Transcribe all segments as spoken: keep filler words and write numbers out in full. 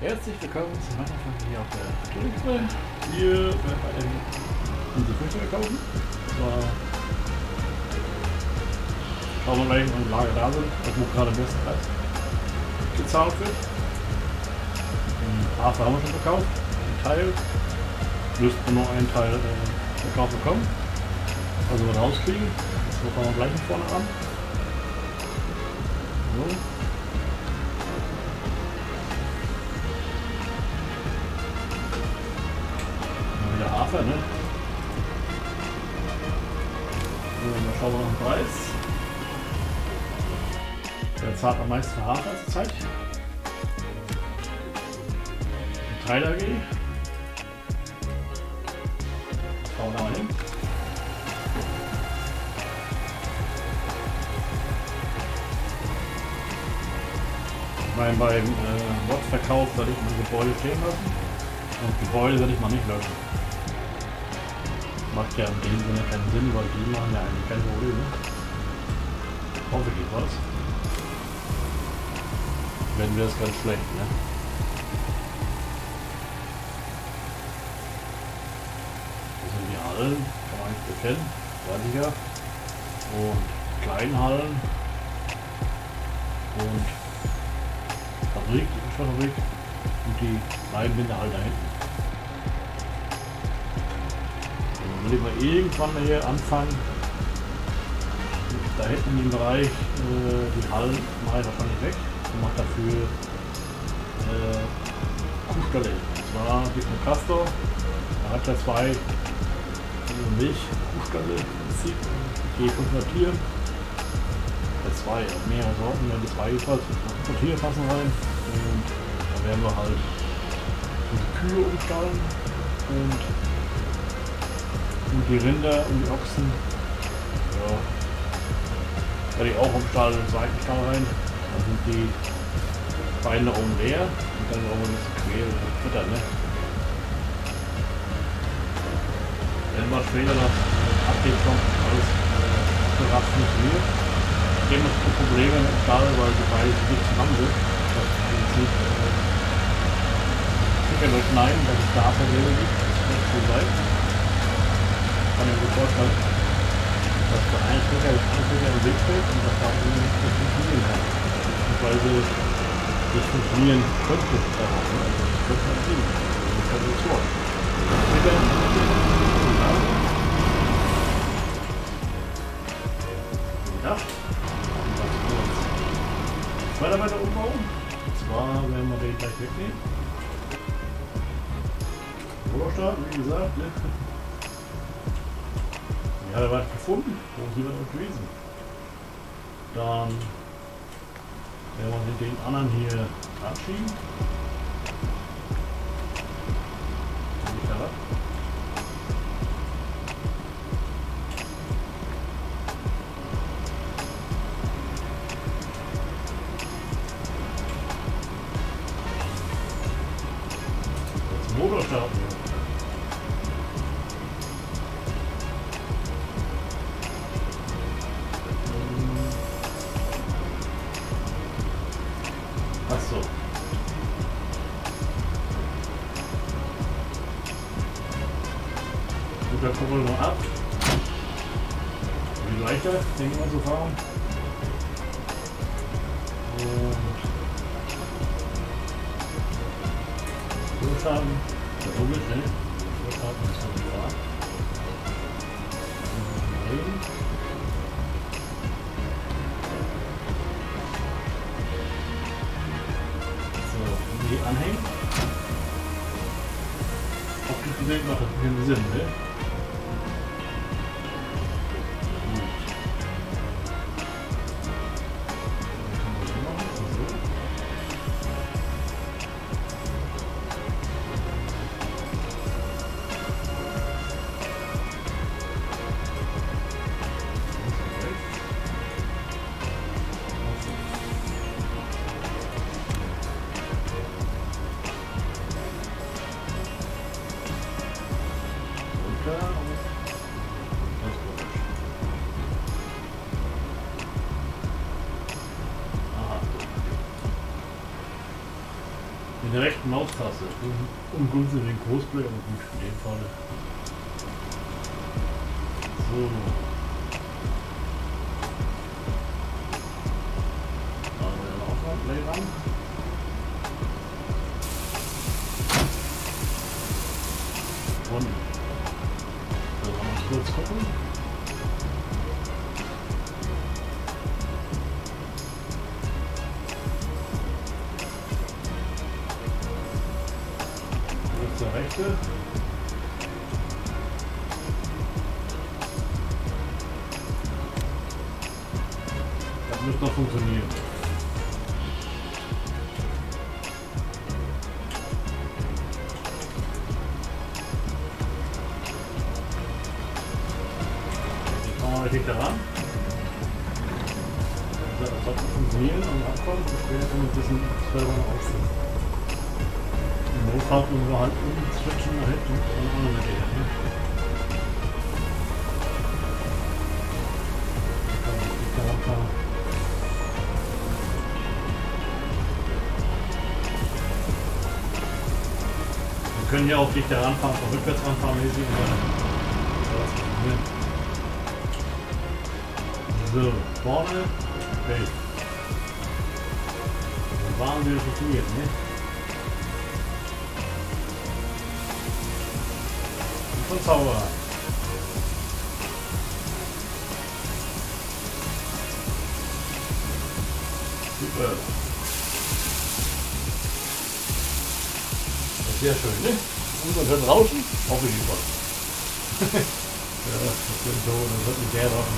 Herzlich willkommen zu meiner Folge hier auf der Toilette. Wir werden unsere Früchte kaufen. Und zwar schauen wir gleich, wenn die Lager da sind, wo gerade am besten Preis gezahlt wird. Den Hafer haben wir schon verkauft, ein Teil. Müssten wir nur einen Teil äh, verkauft bekommen. Also wir rauskriegen. So fangen wir gleich von vorne an. So. Wieder Hafer, ne? So, dann schauen wir noch den Preis. Der zahlt am meisten für Hafer zurzeit. Die Teil A G. Schauen wir da mal hin. Ich meine, beim äh, Wortverkauf werde ich mein Gebäude stehen lassen. Und Gebäude werde ich mal nicht löschen. Macht ja in dem Sinne keinen Sinn, weil die machen ja eigentlich keine Probleme. Ich hoffe, geht was. Wenn wir es ganz schlecht, ne? Das sind die Hallen, kann man nicht erkennen, weiß ich ja. Und kleinen Hallen. Und Fabrik, die Fabrik. Und die Leinwände halt da hinten. Dann will ich mal irgendwann mal hier anfangen. Da hinten in dem Bereich äh, die Hallen mache ich wahrscheinlich weg und mache dafür äh, Kuhstalle. Und zwar Dicken Castor. Da hat ja zwei äh, Milch-Kuhstalle im Prinzip. Je fünfhundert Tier. Bei zwei, also mehrere Sorten, wenn die zwei jedenfalls fünfhundert Tiere passen rein. Und da werden wir halt die Kühe umstallen und, und die Rinder und die Ochsen. Ja, werde ich auch umstallen in den zweiten Stall rein. Dann sind die Beine da oben leer und dann auch ein bisschen quer und Futter, ne? Wenn man später noch Update kommt, alles abgerast funktioniert. Ich habe noch Probleme mit dem Stall, weil die beide nicht zusammen sind. Das ist im Prinzip sicher durchschneiden, dass es da Probleme gibt. Das wird so sein. Kann ich mir gut vorstellen, dass der eine Stecker das andere Stecker im Weg steht und dass da irgendwie nicht funktionieren kann. Beziehungsweise nicht funktionieren könnte darauf. Also das könnte man sehen. Das ist halt so vor. Stecker. Ja. Weiter weiter umbauen. Und zwar werden wir den gleich wegnehmen. Rohrstart, wie gesagt. Ne? Ich habe was gefunden. Wo ist jemand gewesen? Dann werden wir den anderen hier abschieben. Motor starten. Ach so. Gut, dann gucken wir noch ab. Wie leichter, denke ich mal, so fahren. Und starten. Der Rummel, ne? So starten ist dann die Fahrt. So, die anhängen. Optisch gesehen macht das keinen Sinn, ne? Mit der rechten Maustaste. Ungünstig den Großplay, aber gut, in dem Fall. So. Da haben wir auch noch Play ran. Und dann haben wir kurz gucken. Der rechte. Das müsste noch funktionieren. Jetzt kommen wir richtig daran. Das sollte funktionieren und abkommen. Das wäre dann ein bisschen selber aussehen. Im Notfall können wir halt umswitchen nach hinten und ohne mit der, ne? Wir können ja auch dichter ranfahren, von rückwärts ranfahren mäßig. So, vorne, okay. Dann waren wir funktioniert, ne? Und Zauberer. Super. Das ist sehr schön, ne? Und man hört Rauschen, hoffe ich nicht. Ja, das wird so, dann wird nicht der rauschen.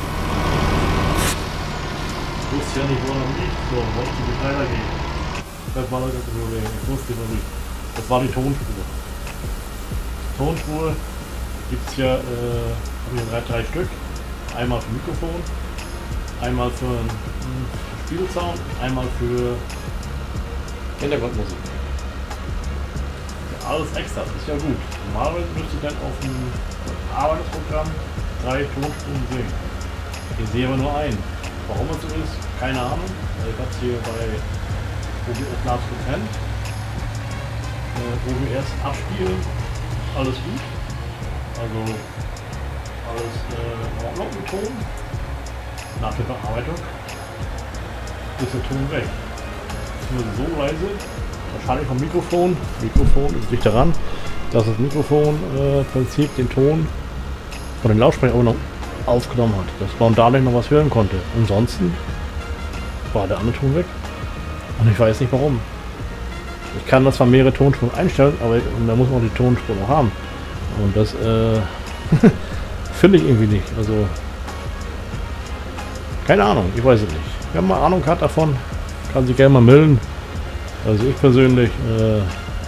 Ich wusste ja nicht, wo er liegt, so, wollte ich nicht weitergehen. Das war das Problem, ich wusste noch nicht. Das war die Tonspur. Tonspur gibt es ja äh, hier drei, drei Stück. Einmal für Mikrofon, einmal für einen Spielsound, einmal für Hintergrundmusik. Ja, alles extra, das ist ja gut. Normalerweise müsste ich dann auf dem Arbeitsprogramm drei Tonspuren sehen. Ich sehe aber nur einen. Warum es so ist, keine Ahnung. Ich habe es hier bei O B S Labs getrennt. Äh, O B S abspielen. Alles gut, also alles äh, in Ordnung mit Ton. Nach der Bearbeitung ist der Ton weg. Nur so leise, wahrscheinlich vom Mikrofon. Mikrofon ist dicht daran, dass das Mikrofon äh, im Prinzip den Ton von den Lautsprechern auch noch aufgenommen hat, dass man dadurch noch was hören konnte. Ansonsten war der andere Ton weg und ich weiß nicht warum. Ich kann das zwar mehrere Tonspuren einstellen, aber da muss man auch die Tonspur noch haben. Und das äh, finde ich irgendwie nicht. Also, keine Ahnung, ich weiß es nicht. Wer mal Ahnung hat davon, kann sich gerne mal melden. Also ich persönlich äh,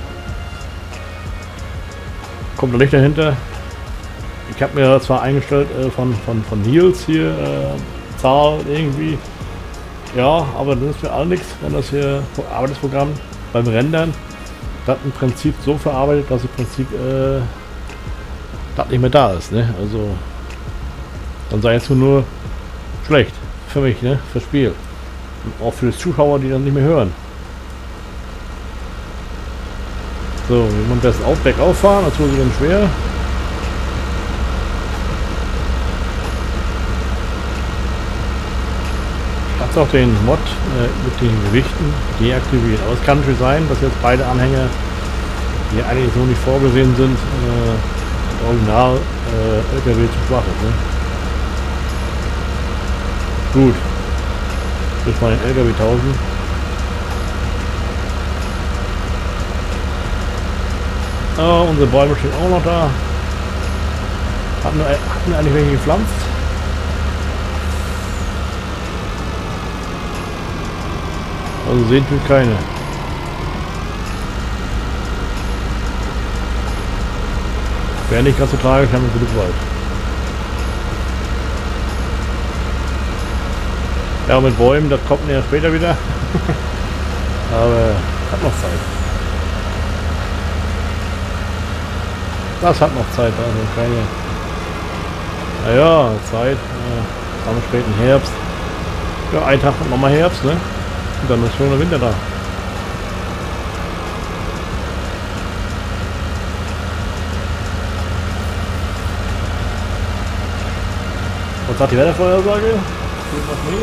kommt da nicht dahinter. Ich habe mir zwar eingestellt äh, von, von, von Nils hier äh, Zahl irgendwie. Ja, aber das ist für alle nichts, wenn das hier Arbeitsprogramm beim Rendern das im Prinzip so verarbeitet, dass im Prinzip äh, das nicht mehr da ist, ne? Also dann sei es nur schlecht für mich, ne? Fürs Spiel. Und auch für die Zuschauer, die dann nicht mehr hören. So, wie man das auf Back auffahren, das wurde dann schwer. Ich habe auch den Mod äh, mit den Gewichten deaktiviert. Aber es kann natürlich sein, dass jetzt beide Anhänger, die eigentlich so nicht vorgesehen sind, äh, original äh, L K W zu schwach ist. Ne? Gut. Jetzt mal den L K W tauschen. Oh, unsere Bäume stehen auch noch da. Hatten wir, hatten wir eigentlich welche gepflanzt? Also sehen tut keine. Wäre nicht ganz so tragisch, haben wir genug Wald. Ja, mit Bäumen, das kommt ja später wieder. Aber hat noch Zeit. Das hat noch Zeit, also keine. Naja, Zeit. Äh, am späten Herbst. Ja, ein Tag und nochmal Herbst, ne? Und dann ist schon der Winter da. sagt die Wettervorhersage? Geht noch Schnee?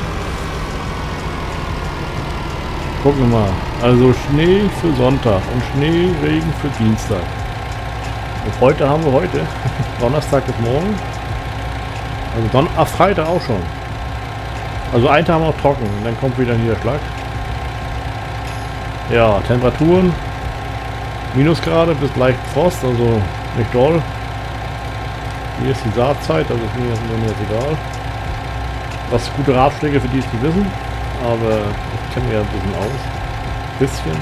Gucken wir mal. Also Schnee für Sonntag und Schneeregen für Dienstag. Und heute haben wir heute. Donnerstag ist morgen. Also Don Ach, Freitag auch schon. Also einen Tag noch trocken, dann kommt wieder Niederschlag. Ja, Temperaturen. Minusgrade bis leicht Frost, also nicht doll. Hier ist die Saatzeit, also ist mir jetzt, mir jetzt egal. Was gute Ratschläge für die, die wissen. Aber ich kenne mich ja ein bisschen aus. Bisschen.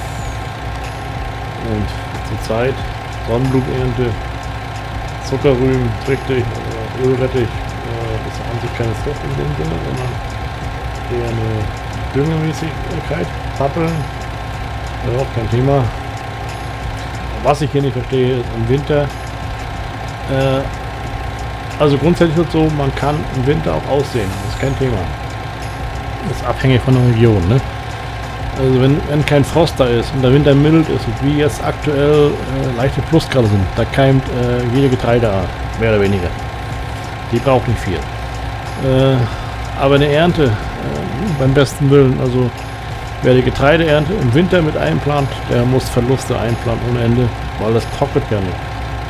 Und zur Zeit Sonnenblumenernte, Zuckerrüben, richtig, also Ölrettich, äh, ist an sich keine Frucht in dem Sinne, sondern eher eine Düngemäßigkeit. Pappeln, ja, auch kein Thema. Was ich hier nicht verstehe, ist im Winter, äh, also grundsätzlich ist es so, man kann im Winter auch aussehen, das ist kein Thema. Das ist abhängig von der Region, ne? Also wenn, wenn kein Frost da ist und der Winter mild ist, wie jetzt aktuell äh, leichte Plusgrade sind, da keimt äh, jede Getreideart, mehr oder weniger. Die braucht nicht viel. Äh, aber eine Ernte, äh, beim besten Willen, also wer die Getreideernte im Winter mit einplant, der muss Verluste einplanen ohne Ende, weil das trocknet ja nicht.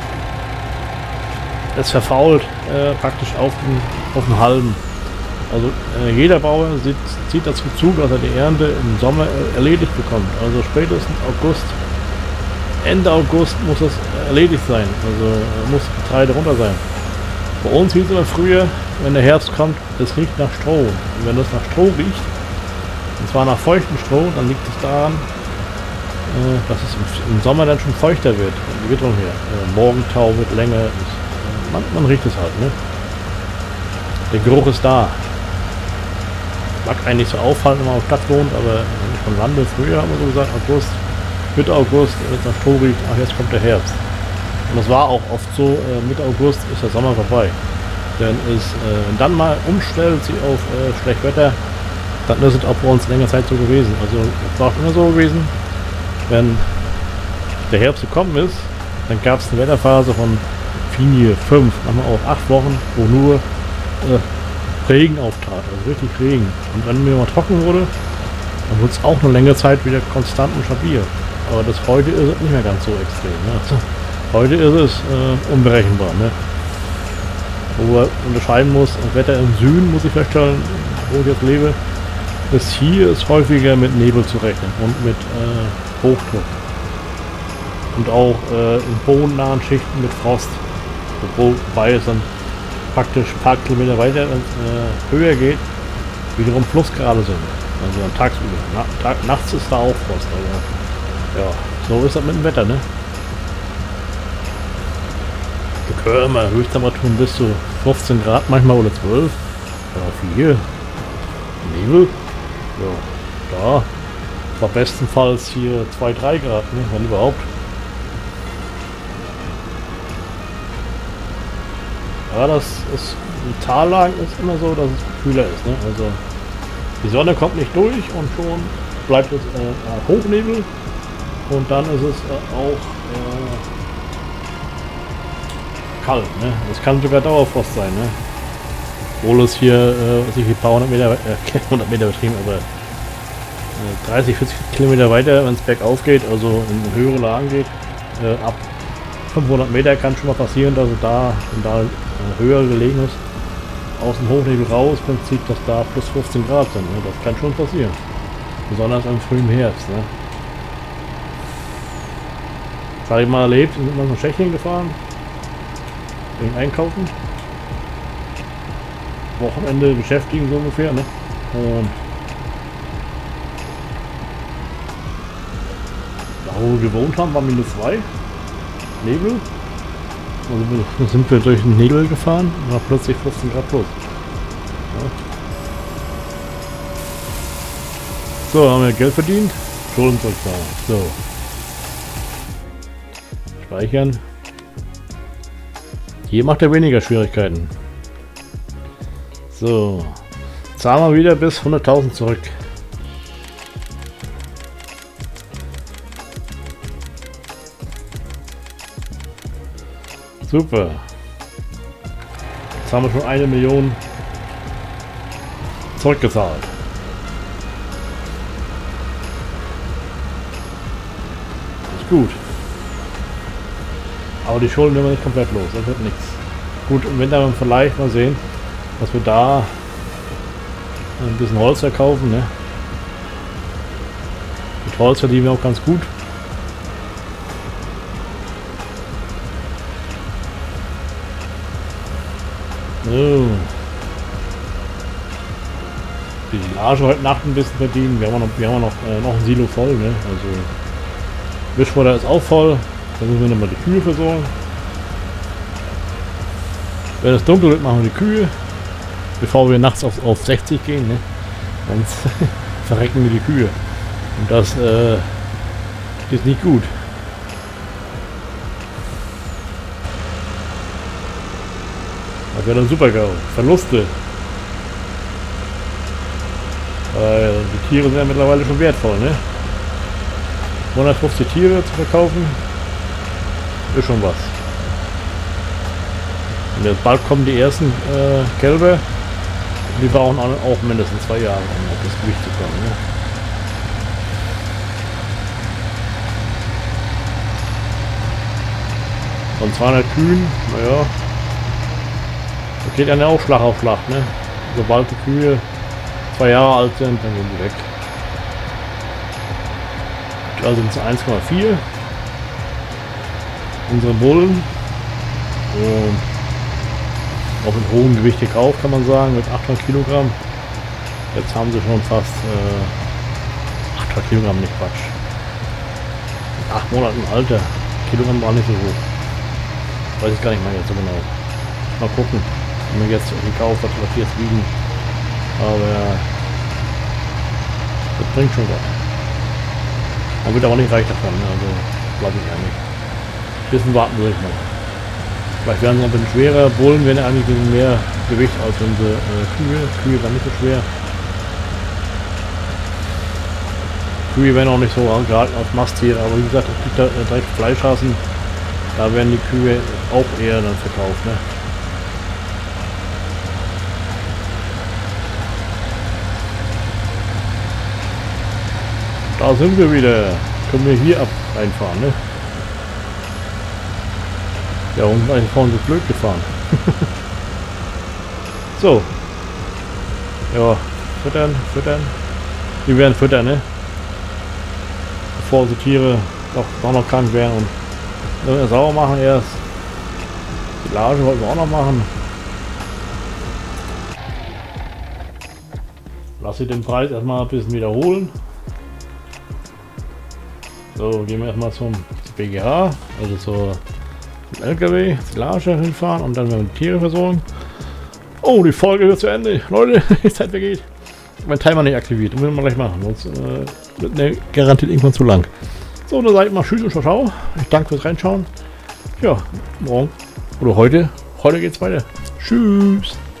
Es verfault äh, praktisch auf den, auf den Halben. Also äh, jeder Bauer sieht, zieht dazu zu, dass er die Ernte im Sommer äh, erledigt bekommt. Also spätestens August, Ende August muss das erledigt sein. Also äh, muss das Getreide runter sein. Bei uns hieß es immer früher, wenn der Herbst kommt, es riecht nach Stroh. Und wenn das nach Stroh riecht, und zwar nach feuchtem Stroh, dann liegt es daran, äh, dass es im, im Sommer dann schon feuchter wird. Die Witterung her. Äh, Morgentau wird länger. Ist, äh, man, man riecht es halt, ne? Der Geruch ist da. Mag eigentlich so auffallen, wenn man auf Stadt wohnt, aber von Lande früher haben wir so gesagt, August, Mitte August, wenn es nach Stroh riecht, ach jetzt kommt der Herbst. Und das war auch oft so, äh, Mitte August ist der Sommer vorbei. Denn es äh, dann mal umstellt sie auf äh, Schlechtwetter, dann ist es auch bei uns länger Zeit so gewesen. Also es war auch immer so gewesen, wenn der Herbst gekommen ist, dann gab es eine Wetterphase von vier, fünf, manchmal auch acht Wochen, wo nur äh, Regen auftrat, also richtig Regen. Und wenn mir mal trocken wurde, dann wurde es auch eine längere Zeit wieder konstant und stabil. Aber das heute ist es nicht mehr ganz so extrem. Ne? Also, heute ist es äh, unberechenbar. Ne? Wo man unterscheiden muss, das Wetter im Süden, muss ich feststellen, wo ich jetzt lebe, ist hier ist häufiger mit Nebel zu rechnen und mit äh, Hochdruck. Und auch äh, in bodennahen Schichten mit Frost. Wobei es dann praktisch ein paar Kilometer weiter äh, höher geht, wiederum Plusgrade sind. Also dann tagsüber. Na, tag, nachts ist da auch Frost. Also, ja, so ist das mit dem Wetter, ne? Wir können immer Höchsttemperaturen bis zu fünfzehn Grad, manchmal oder zwölf. Ja, vier. Nebel. Ja, da war bestenfalls hier zwei, drei Grad, ne? Wenn überhaupt. Ja, das ist, die Tallagen ist immer so, dass es kühler ist. Ne? Also die Sonne kommt nicht durch und schon bleibt es äh, Hochnebel und dann ist es äh, auch äh, kalt. Ne? Es kann sogar Dauerfrost sein. Ne? Obwohl es hier äh, sich ein paar hundert Meter, äh, hundert Meter betrieben, aber äh, dreißig, vierzig Kilometer weiter, wenn es bergauf geht, also in höhere Lagen geht, äh, ab fünfhundert Meter kann schon mal passieren, dass es da, wenn da äh, höher gelegen ist, aus dem Hochnebel raus, im Prinzip, dass da plus fünfzehn Grad sind. Ne? Das kann schon passieren. Besonders im frühen Herbst. Ne? Das habe ich mal erlebt, wir sind mal nach Tschechien gefahren, wegen Einkaufen. Wochenende beschäftigen so ungefähr. Ne? Und da wo wir gewohnt haben, war minus zwei. Nebel. Also dann sind wir durch den Nebel gefahren und war plötzlich fünfzehn Grad plus. Ja. So, haben wir Geld verdient. Schulden zurückzahlen. So. Speichern. Hier macht er weniger Schwierigkeiten. So. Zahlen wir wieder bis hunderttausend zurück. Super. Jetzt haben wir schon eine Million zurückgezahlt. Ist gut. Aber die Schulden nehmen wir nicht komplett los, das wird nichts. Gut, und wenn dann vielleicht mal sehen, dass wir da ein bisschen Holz verkaufen, ne? Mit Holz verdienen wir auch ganz gut. So. Die Silage heute Nacht ein bisschen verdienen. Wir haben noch, wir haben noch, äh, noch ein Silo voll, ne? Also Wischfutter ist auch voll. Dann müssen wir nochmal die Kühe versorgen. Wenn es dunkel wird, machen wir die Kühe, bevor wir nachts auf, auf sechzig gehen, ne? Sonst verrecken wir die Kühe. Und das äh, ist nicht gut. Das wäre dann super GAU. Verluste. Weil die Tiere sind ja mittlerweile schon wertvoll, ne? hundertfünfzig Tiere zu verkaufen, ist schon was. Und jetzt bald kommen die ersten äh, Kälber. Die brauchen auch mindestens zwei Jahre, um auf das Gewicht zu kommen, ne? Von zweihundert Kühen, naja, das geht ja auch Schlag auf Schlag, ne? Sobald die Kühe zwei Jahre alt sind, dann gehen die weg. Da sind es eins Komma vier. Unsere Bullen. Und auch mit hohem Gewicht gekauft, kann man sagen, mit achthundert Kilogramm. Jetzt haben sie schon fast äh, achthundert Kilogramm, nicht Quatsch. Mit acht Monaten Alter. Kilogramm war nicht so hoch. Weiß ich gar nicht mehr jetzt so genau. Mal gucken, wenn wir jetzt gekauft, was wir jetzt wiegen. Aber das bringt schon was. Man wird aber nicht reich davon, ne? Also glaube ich ja nicht. Ein bisschen warten würde ich noch. Vielleicht werden sie ein bisschen schwerer. Bullen werden eigentlich ein bisschen mehr Gewicht als unsere äh, Kühe. Kühe waren nicht so schwer. Kühe werden auch nicht so gehalten als Masttiere, aber wie gesagt, ob die da äh, direkt Fleisch hassen, da werden die Kühe auch eher dann verkauft, ne? Da sind wir wieder. Können wir hier ab reinfahren, ne? Ja, und eigentlich vorhin so blöd gefahren. So. Ja, füttern, füttern. Die werden füttern, ne? Bevor unsere Tiere doch, doch noch krank werden und dann wir sauber machen erst. Die Lage wollten wir auch noch machen. Lass ich den Preis erstmal ein bisschen wiederholen. So, gehen wir erstmal zum B G H, also zur L K W, Silage hinfahren und dann werden wir die Tiere versorgen. Oh, die Folge wird zu Ende. Leute, die Zeit vergeht. Mein Timer nicht aktiviert, das müssen wir gleich machen, sonst äh, wird der garantiert irgendwann zu lang. So, dann sage ich mal tschüss und ciao, ciao. Ich danke fürs Reinschauen. Ja, morgen oder heute, heute geht's weiter. Tschüss.